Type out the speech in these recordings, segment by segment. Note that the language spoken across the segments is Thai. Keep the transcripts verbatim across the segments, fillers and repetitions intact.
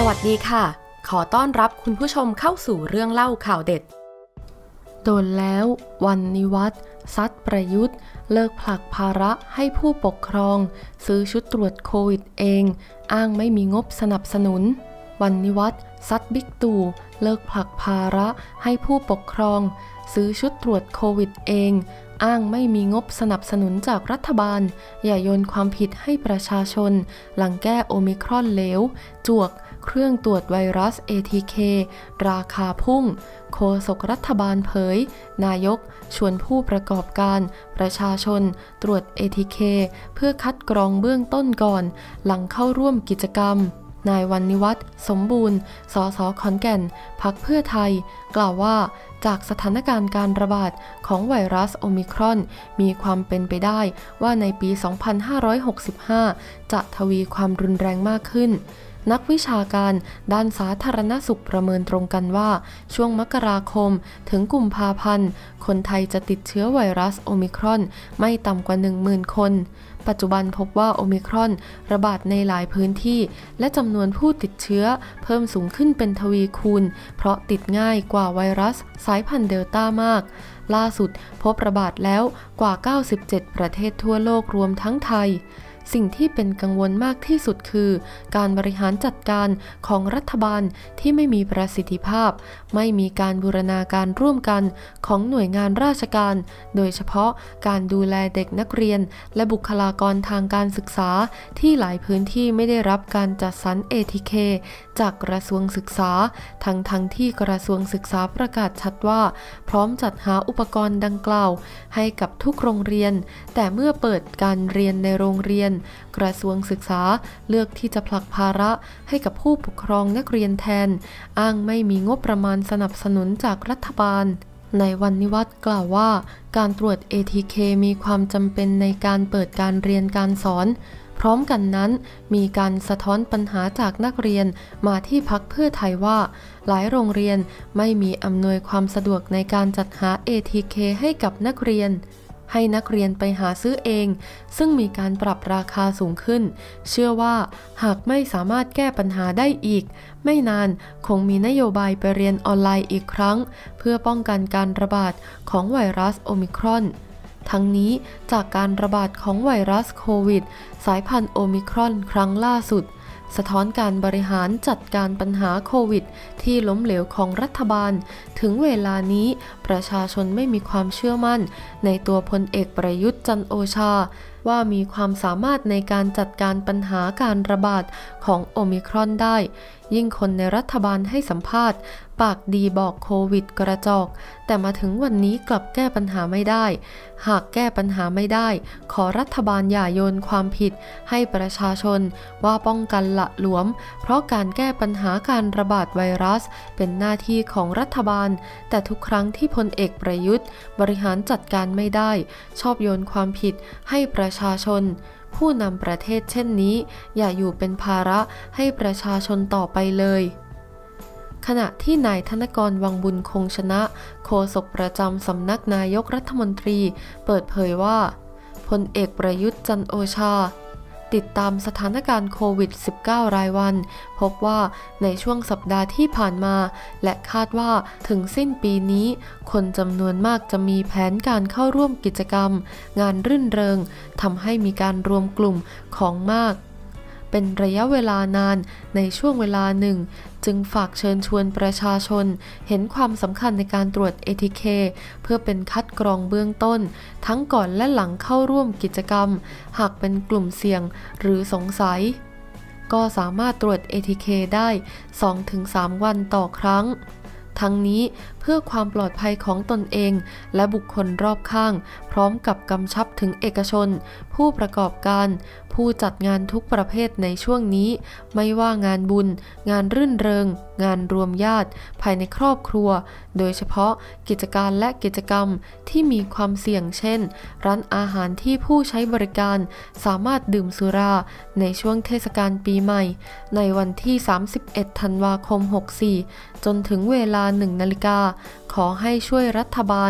วัสดีค่ะขอต้อนรับคุณผู้ชมเข้าสู่เรื่องเล่าข่าวเด็ดโดนแล้ววันนิวัฒน์ซัดประยุทธ์เลิกผลักภาระให้ผู้ปกครองซื้อชุดตรวจโควิดเองอ้างไม่มีงบสนับสนุนวันนิวัฒน์ซัดบิ๊กตู่เลิกผลักภาระให้ผู้ปกครองซื้อชุดตรวจโควิดเองอ้างไม่มีงบสนับสนุนจากรัฐบาลอย่าโยนความผิดให้ประชาชนหลังแก้โอมิครอนเหลวจวกเครื่องตรวจไวรัส เอ ที เค ราคาพุ่งโฆษกรัฐบาลเผยนายกชวนผู้ประกอบการประชาชนตรวจ เอ ที เค เพื่อคัดกรองเบื้องต้นก่อนหลังเข้าร่วมกิจกรรมนายวันนิวัฒน์สมบูรณ์สสขอนแก่นพรรคเพื่อไทยกล่าวว่าจากสถานการณ์การระบาดของไวรัสโอมิครอนมีความเป็นไปได้ว่าในปี สองพันห้าร้อยหกสิบห้า จะทวีความรุนแรงมากขึ้นนักวิชาการด้านสาธารณสุขประเมินตรงกันว่าช่วงมกราคมถึงกุมภาพันธ์คนไทยจะติดเชื้อไวรัสโอมิครอนไม่ต่ำกว่า หนึ่งหมื่น คนปัจจุบันพบว่าโอมิครอนระบาดในหลายพื้นที่และจำนวนผู้ติดเชื้อเพิ่มสูงขึ้นเป็นทวีคูณเพราะติดง่ายกว่าไวรัสสายพันธุ์เดลต้ามากล่าสุดพบระบาดแล้วกว่าเก้าสิบเจ็ดประเทศทั่วโลกรวมทั้งไทยสิ่งที่เป็นกังวลมากที่สุดคือการบริหารจัดการของรัฐบาลที่ไม่มีประสิทธิภาพไม่มีการบูรณาการร่วมกันของหน่วยงานราชการโดยเฉพาะการดูแลเด็กนักเรียนและบุคลากรทางการศึกษาที่หลายพื้นที่ไม่ได้รับการจัดสรร เอ ที เค จากกระทรวงศึกษาทั้งทั้งที่กระทรวงศึกษาประกาศชัดว่าพร้อมจัดหาอุปกรณ์ดังกล่าวให้กับทุกโรงเรียนแต่เมื่อเปิดการเรียนในโรงเรียนกระทรวงศึกษาเลือกที่จะผลักภาระให้กับผู้ปกครองนักเรียนแทนอ้างไม่มีงบประมาณสนับสนุนจากรัฐบาลในวันนิวัฒน์กล่าวว่าการตรวจ เอ ที เค มีความจำเป็นในการเปิดการเรียนการสอนพร้อมกันนั้นมีการสะท้อนปัญหาจากนักเรียนมาที่พรรคเพื่อไทยว่าหลายโรงเรียนไม่มีอำนวยความสะดวกในการจัดหา เอ ที เค ให้กับนักเรียนให้นักเรียนไปหาซื้อเองซึ่งมีการปรับราคาสูงขึ้นเชื่อว่าหากไม่สามารถแก้ปัญหาได้อีกไม่นานคงมีนโยบายไปเรียนออนไลน์อีกครั้งเพื่อป้องกันการระบาดของไวรัสโอมิครอนทั้งนี้จากการระบาดของไวรัสโควิดสายพันธุ์โอมิครอนครั้งล่าสุดสะท้อนการบริหารจัดการปัญหาโควิดที่ล้มเหลวของรัฐบาลถึงเวลานี้ประชาชนไม่มีความเชื่อมั่นในตัวพลเอกประยุทธ์จันทร์โอชาว่ามีความสามารถในการจัดการปัญหาการระบาดของโอมิครอนได้ยิ่งคนในรัฐบาลให้สัมภาษณ์ปากดีบอกโควิดกระจอกแต่มาถึงวันนี้กลับแก้ปัญหาไม่ได้หากแก้ปัญหาไม่ได้ขอรัฐบาลอย่าโยนความผิดให้ประชาชนว่าป้องกันละหลวมเพราะการแก้ปัญหาการระบาดไวรัสเป็นหน้าที่ของรัฐบาลแต่ทุกครั้งที่พลเอกประยุทธ์บริหารจัดการไม่ได้ชอบโยนความผิดให้ประชาชนผู้นำประเทศเช่นนี้อย่าอยู่เป็นภาระให้ประชาชนต่อไปเลยขณะที่นายธนกรวังบุญคงชนะโฆษกประจำสำนักนายกรัฐมนตรีเปิดเผยว่าพลเอกประยุทธ์จันทร์โอชาติดตามสถานการณ์โควิด สิบเก้า รายวันพบว่าในช่วงสัปดาห์ที่ผ่านมาและคาดว่าถึงสิ้นปีนี้คนจำนวนมากจะมีแผนการเข้าร่วมกิจกรรมงานรื่นเริงทำให้มีการรวมกลุ่มของมากเป็นระยะเวลานานในช่วงเวลาหนึ่งจึงฝากเชิญชวนประชาชนเห็นความสำคัญในการตรวจ เอ ที เค เพื่อเป็นคัดกรองเบื้องต้นทั้งก่อนและหลังเข้าร่วมกิจกรรมหากเป็นกลุ่มเสี่ยงหรือสงสัยก็สามารถตรวจ เอ ที เค ได้ สองถึงสาม วันต่อครั้งทั้งนี้เพื่อความปลอดภัยของตนเองและบุคคลรอบข้างพร้อมกับกำชับถึงเอกชนผู้ประกอบการผู้จัดงานทุกประเภทในช่วงนี้ไม่ว่างานบุญงานรื่นเริงงานรวมญาติภายในครอบครัวโดยเฉพาะกิจการและกิจกรรมที่มีความเสี่ยงเช่นร้านอาหารที่ผู้ใช้บริการสามารถดื่มสุราในช่วงเทศกาลปีใหม่ในวันที่สามสิบเอ็ดธันวาคมหกสี่จนถึงเวลาหนึ่งนาฬิกาขอให้ช่วยรัฐบาล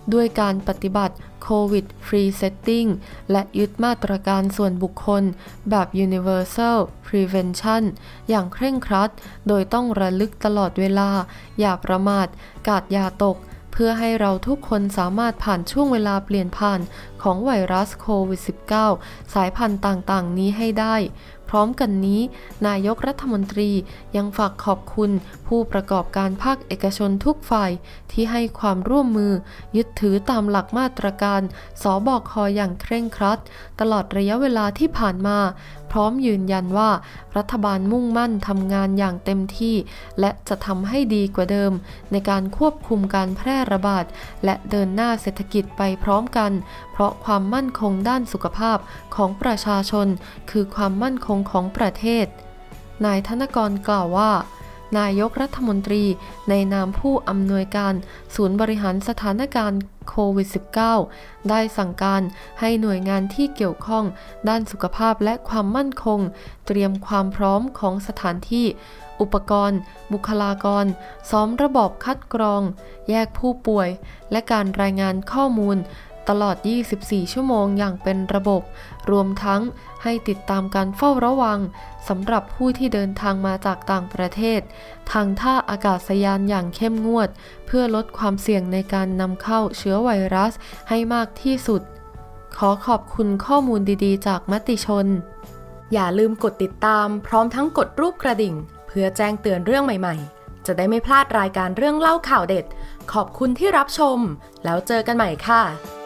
ด้วยการปฏิบัติโควิดฟรีเซตติ้งและยึดมาตรการส่วนบุคคลแบบ Universal Prevention อย่างเคร่งครัดโดยต้องระลึกตลอดเวลาอย่าประมาทกาดอย่าตกเพื่อให้เราทุกคนสามารถผ่านช่วงเวลาเปลี่ยนผ่านของไวรัสโควิด สิบเก้า สายพันธุ์ต่างๆนี้ให้ได้พร้อมกันนี้นายกรัฐมนตรียังฝากขอบคุณผู้ประกอบการภาคเอกชนทุกฝ่ายที่ให้ความร่วมมือยึดถือตามหลักมาตรการสบค.อย่างเคร่งครัดตลอดระยะเวลาที่ผ่านมาพร้อมยืนยันว่ารัฐบาลมุ่งมั่นทำงานอย่างเต็มที่และจะทำให้ดีกว่าเดิมในการควบคุมการแพร่ระบาดและเดินหน้าเศรษฐกิจไปพร้อมกันเพราะความมั่นคงด้านสุขภาพของประชาชนคือความมั่นคงของประเทศนายธนกรกล่าวว่านายกรัฐมนตรีในนามผู้อำนวยการศูนย์บริหารสถานการณ์โควิด สิบเก้า ได้สั่งการให้หน่วยงานที่เกี่ยวข้องด้านสุขภาพและความมั่นคงเตรียมความพร้อมของสถานที่อุปกรณ์บุคลากรซ้อมระบบคัดกรองแยกผู้ป่วยและการรายงานข้อมูลตลอด ยี่สิบสี่ ชั่วโมงอย่างเป็นระบบรวมทั้งให้ติดตามการเฝ้าระวังสำหรับผู้ที่เดินทางมาจากต่างประเทศทางท่าอากาศยานอย่างเข้มงวดเพื่อลดความเสี่ยงในการนำเข้าเชื้อไวรัสให้มากที่สุดขอขอบคุณข้อมูลดีๆจากมติชนอย่าลืมกดติดตามพร้อมทั้งกดรูปกระดิ่งเพื่อแจ้งเตือนเรื่องใหม่ๆจะได้ไม่พลาดรายการเรื่องเล่าข่าวเด็ดขอบคุณที่รับชมแล้วเจอกันใหม่ค่ะ